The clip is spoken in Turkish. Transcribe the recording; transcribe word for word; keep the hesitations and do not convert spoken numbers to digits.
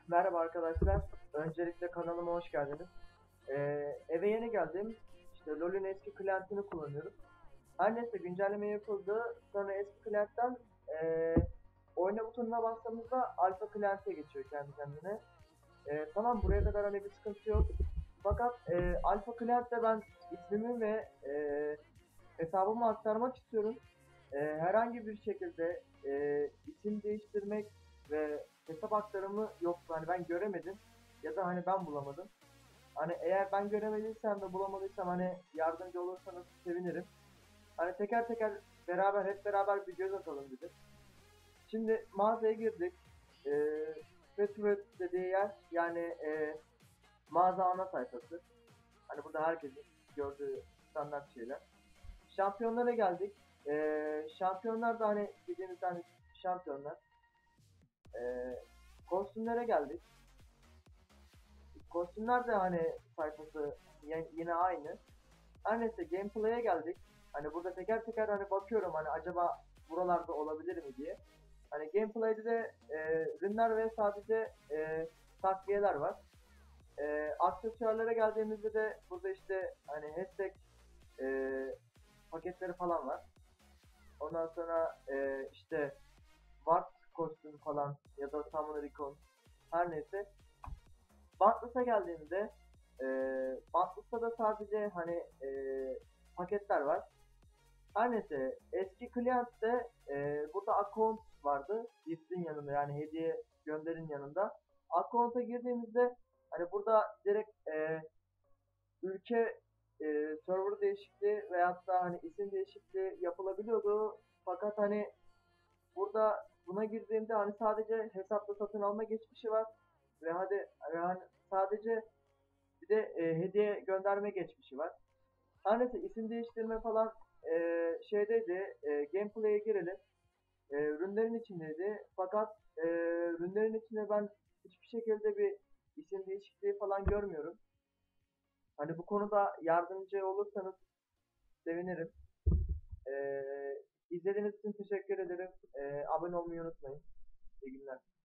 Merhaba arkadaşlar. Öncelikle kanalıma hoş geldiniz. Ee, eve yeni geldim. İşte LoL'ün eski client'ini kullanıyorum. Her neyse güncelleme yapıldı. Sonra eski client'ten ee, oyna butonuna bastığımızda alfa client'e geçiyor kendi kendine. Ee, tamam, buraya kadar hani bir sıkıntı yok. Fakat ee, alfa client'te ben ismimi ve ee, hesabımı aktarmak istiyorum. Ee, herhangi bir şekilde ee, isim değiştirmek ve hesap aktarımı yok. Hani ben göremedim ya da hani ben bulamadım. Hani eğer ben göremediysem ve bulamadıysam hani yardımcı olursanız sevinirim. Hani teker teker beraber hep beraber bir göz atalım dedim. Şimdi mağazaya girdik. Ee, Fetvet dediği yer yani ee, mağaza ana sayfası. Hani burada herkesin gördüğü standart şeyler. Şampiyonlara geldik. Ee, şampiyonlar da hani dediğimiz hani şampiyonlar. Ee, Kostümlere geldik. Kostümler de hani sayfası y- yine aynı. Her neyse gameplay'e geldik. Hani burada teker teker hani bakıyorum hani acaba buralarda olabilir mi diye. Hani gameplay'de de e, ürünler ve sadece e, takviyeler var. E, aksesuarlara geldiğimizde de burada işte hani hashtag e, paketleri falan var. Ondan sonra e, işte Ward kostüm falan ya da Summoner Icon her neyse. Bantlus'a geldiğimde e, Bantlus'ta da sadece hani e, paketler var. Her neyse eski Client'te e, burada account vardı. Gift'in yanında yani hediye gönderin yanında. Account'a girdiğimizde hani burada direkt e, ülke e, server değişikliği veyahut da hani isim değişikliği yapılabiliyordu. Fakat hani burada buna girdiğimde hani sadece hesapta satın alma geçmişi var ve hadi yani sadece bir de e, hediye gönderme geçmişi var. Her neyse isim değiştirme falan e, şeydeydi. E, gameplay'e girelim. E, ürünlerin içindeydi. Fakat e, ürünlerin içinde ben hiçbir şekilde bir isim değişikliği falan görmüyorum. Hani bu konuda yardımcı olursanız sevinirim. E, izlediğiniz için teşekkür ederim. E, abone olmayı unutmayın. İyi günler.